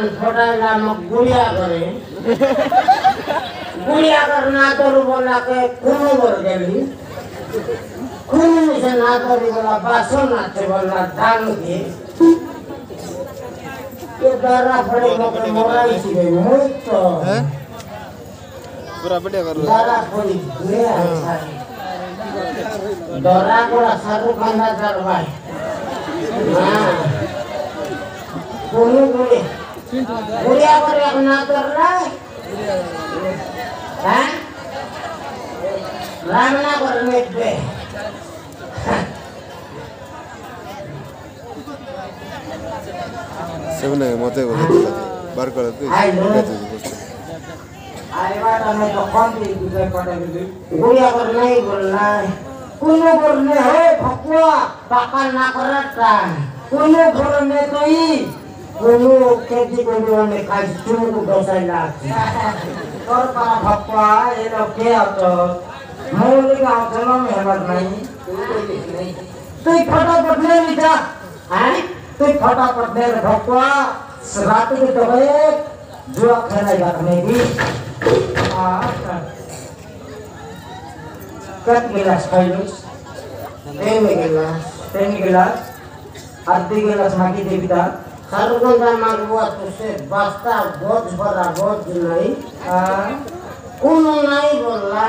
मान फोटाला मग गुड़िया करे गुड़िया करना तो बोला के कुनु बोल गेली कुनु से ना करी बोला बासो नाचे बोला दान के ये डरा पड़े मग मोराई सी गई मुझको पूरा बढ़िया कर लो डरा पड़ी ले अच्छा डरा कोला सारू खाना दरबार हां कुनु बोले गुड़िया करे ना कर रहा है हैं रामना करने पे सेवन मते बोले बार कर दे आए बात हमें तो कौन सी दूसरे पड़े गुड़िया कर नहीं बोलना है कुनु करने है भक्वा पाका ना करता कुनु करने तो ही कुनु खेती कुनु में काज चुनु को दोसाई लाती और para भक्वा ये लोग क्या तो मूल का चलो में मत नहीं तो फटाफट ले लीजा हैं तो फटाफट ले भक्वा रात के तो गए जुआ खेला जाने की कट गिलास खाइलुस तीन गिलास आधी गिलास मागी देविता सरगंगा मागवा तुसे बस्ता बोझ भरा बोझ नहीं कोनो नहीं बोला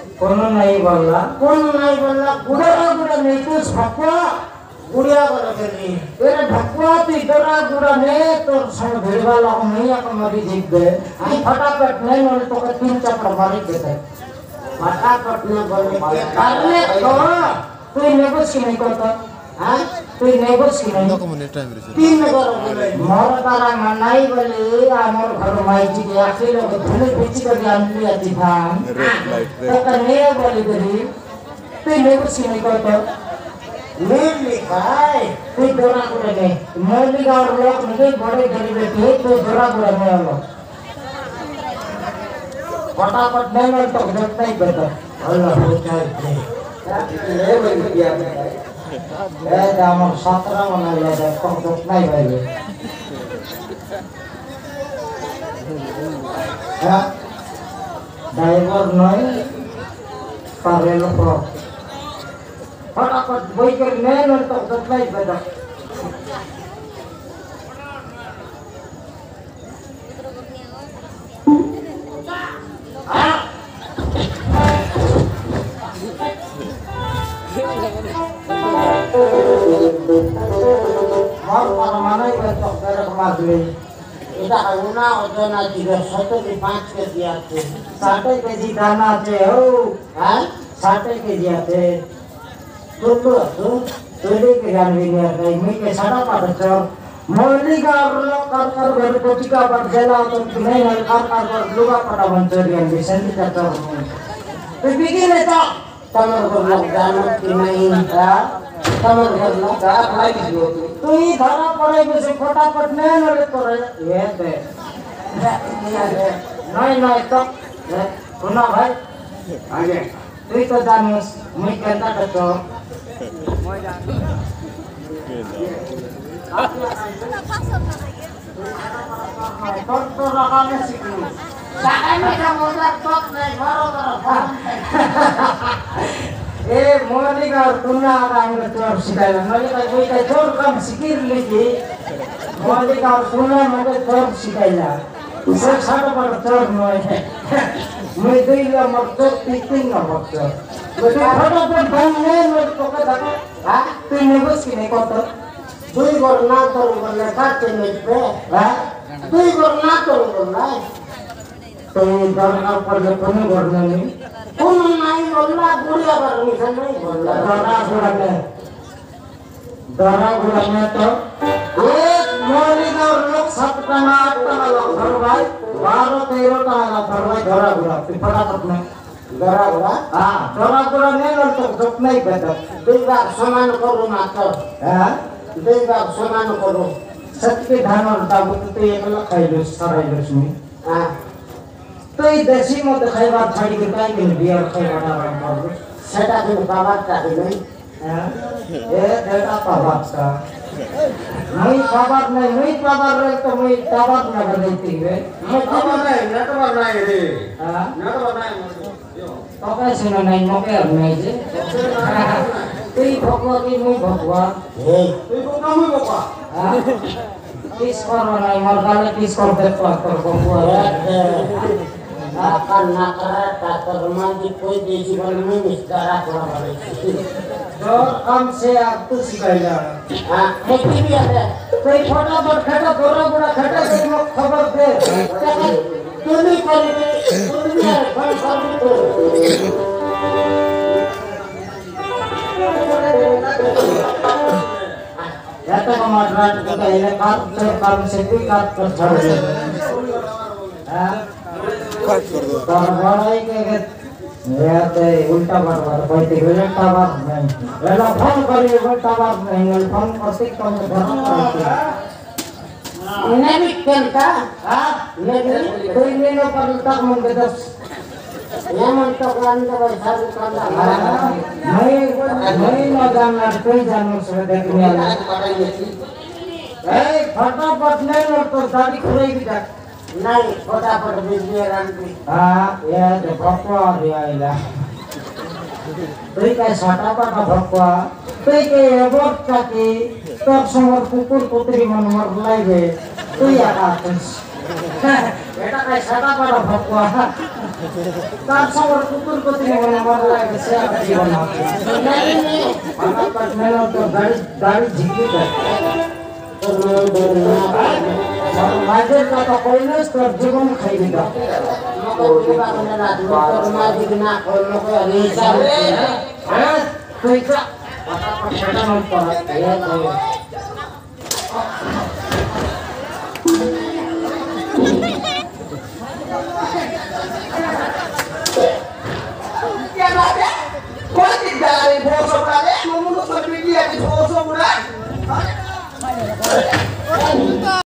गुड़ा नहीं कुछ भक्वा गुड़िया वाला करी तेरे भक्वा ती डरा गुड़ा ने तो संग भेड़वा लाओ नहीं आका मरी जीत गए आई फटाफट नहीं बोले तो का तीन चक्कर मारी देते फटाफट ने बोले करने तो तू नेगोस की नहीं करता हां तू नेगोस की नहीं तीन करो बोले मोर तारा मनाई बोले हमर घर माई जी के आखिर लोग धुले बेची कर आंटी आती था तो कने बोले करी तू नेगोस की नहीं करता मेल लिखाए तू डरा गुड़ा ने मौलिक और लोग मुझे बड़े गरीब थे तो डरा गुड़ा में आलो फटाफट नहीं तो देखता ही बेटा अल्लाह होता है ये बोल दिया ए दाम 17 मना ले दे तो देखता ही भाई हां ड्राइवर नहीं पारेलो प्रो फटाफट वही कर मैं न तो देखता ही बेटा और परमाना ही बेटा तेरे को मार दे इधर आउना ओजना दिलो 7.5 के दिया थे 60 केजी दाना थे हो हां 60 केजी आते तो तोड़े के जान भी नहीं आता मैं के सारा पाठ चो मौली का लोग कर घर को टिका पर जला तो नहीं नहीं कर लुगा पड़ा बंचोरी है सेंटी करता हूं तो बिगी ले तो तमर को लोग जानो कि नहीं था तमर को लोग का भाई जो तो ही धरा पड़े में से फटाफट नहीं लगे तो ये दे नहीं तो सुना भाई आगे तू तो जानस मैं कहता तो तो लगाने सीखो लगाने का मतलब तो नहीं बरोबर ए मोनिका और तुना आराम चोर सिखाया मोनिका कोई का चोर कम सिखिर लीजिए मोनिका और तुना मुझे चोर सिखाया उसे सारा पर चोर नहीं है मैं दिला मकसद तीन ना मकसद तो फटाफट बंद नहीं लोग तो का हां तू नेगोस की नहीं करता दुई बार ना करो बोले काटे में पे हां दुई बार ना करो बोला तो दरगाह पर जो कोने करने नहीं बोला गुड़िया परमिशन नहीं बोला दरा गुड़ा में तो एक मौलिक और लोग 7 टना 8 टना लोग भर भाई 12-13 टना लोग भर भाई दरा गुड़ा फटाफट में दरा गुड़ा हां दरा गुड़ा नहीं तो जब नहीं बेटा दुई बार समान करो ना तो हां दुई बार समान करो सत्य धान और दाबू तो एक लाख खाइलो सारा इसमें हां तो ये देसी मत खाइबा छाड़ी के काई के बियर खाइबा ना सेटा के बाबा का नहीं हां ए देटा बाबा का मैं खबर नहीं मैं खबर रहे तो मैं खबर न बदलती है मैं खबर नहीं नेटवर्क नहीं रे हां नेटवर्क नहीं तो कैसे नहीं मौके नहीं जे तेरी भगवा की मैं भगवा तू को काम ही बाबा किस करो नहीं मर गाले किस कर दे तो भगवा akan nakara tak mandi कोई देसी बल में मिस्तारा थोड़ा बड़े जो काम से आप तो सिखाइला हाँ खेती भी आता है कोई छोटा बड़ खटा गोरा बड़ा खटा कोई लोग खबर दे तू नहीं करेंगे तू नहीं है कौन कर तो या तो हमारा का पहले काम से भी काम कर छोड़ हां काट कर दो तो बड़ाई के या तो उल्टा बार कोई तो उल्टा बार नहीं वेला फोन करी उल्टा बार नहीं फोन करते कम घर नहीं करता हां नहीं कोई लेनो पर तक मन के दस ये मन तो कांड वैसा भी कांड मैं न जानना कोई जानू से देखने वाला ए फटाफट नहीं और तो दाढ़ी खुरेगी जा नहीं फटाफट बिजली रन की हां ये तो भक्वा रे आइला তুই কাই সাটাপা না ভক্কা তুই কে এবার কাকে তোর সমর কুকুর কুতরি মন মর লাইবে তুই একা আছিস এটা কাই সাটাপা না ভক্কা তার সমর কুকুর কুতরি মন মর লাইবে সে আর জীবন আছে ফটাফট মেলো তো গাড়ি গাড়ি ঝিকি দে মাঝের কথা কইলেস তোর জীবন খাইবি দা मगर बात में रात में तो माजी ना खोलने को रेसा হ্যাঁ তুই যা ফটাফট সেটা মন কর क्या बात है कौन सी गाड़ी बहुत सब का है मुंह तो सब भी है